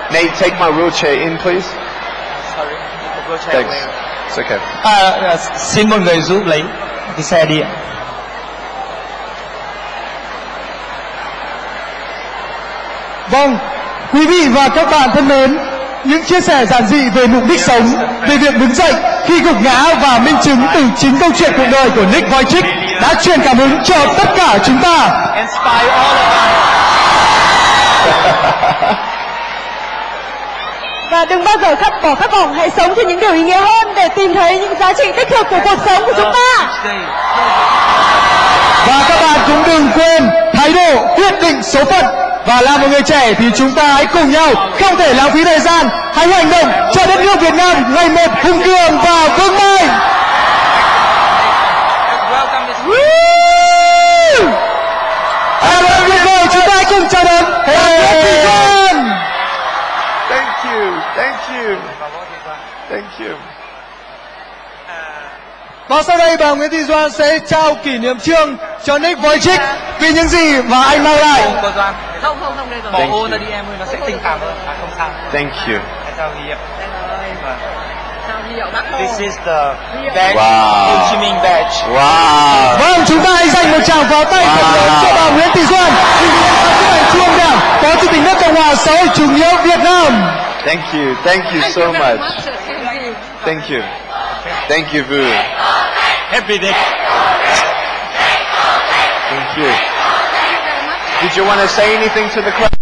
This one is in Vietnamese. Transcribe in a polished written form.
Nate, take my wheelchair in, please. Sorry, the wheelchair Thanks. away. It's okay. Xin mọi người giúp lấy cái xe đi ạ. Vâng, quý vị và các bạn thân mến, những chia sẻ giản dị về mục đích sống, về việc đứng dậy khi gục ngã và minh chứng từ chính câu chuyện cuộc đời của Nick Vujicic đã truyền cảm hứng cho tất cả chúng ta. Inspire all of us. Và đừng bao giờ bỏ khát vọng, hãy sống cho những điều ý nghĩa hơn để tìm thấy những giá trị tích cực của cuộc sống của chúng ta. Và các bạn cũng đừng quên thái độ quyết định số phận. Và là một người trẻ thì chúng ta hãy cùng nhau không thể lãng phí thời gian, hãy hành động cho đất nước Việt Nam ngày một hùng cường và vững mạnh. Và tuyệt vời, chúng ta hãy cùng chào đón Nguyễn Thị Doan. Thank you. Thank you. Thank you. Và sau đây bà Nguyễn Thị Doan sẽ trao kỷ niệm chương cho Nick Vujicic vì những gì mà anh mang lại. Cô Doan. Không đây rồi. Bỏ ô ra đi em ơi, nó sẽ tình cảm hơn. Không sao. Thank you. Chào Huy ạ. This is the badge, Wow. Hồ Chí Minh badge. Wow. Vâng, chúng ta hãy dành một tràng pháo tay thật lớn cho bà Nguyễn Thị Doan, ủy viên ban chấp hành Trung ương Đảng, Phó Chủ tịch nước Cộng hòa xã hội chủ nghĩa Việt Nam. Thank you. Thank you so much. Thank you. Thank you, Vu. Happy day. Thank you. Did you want to say anything to the crowd?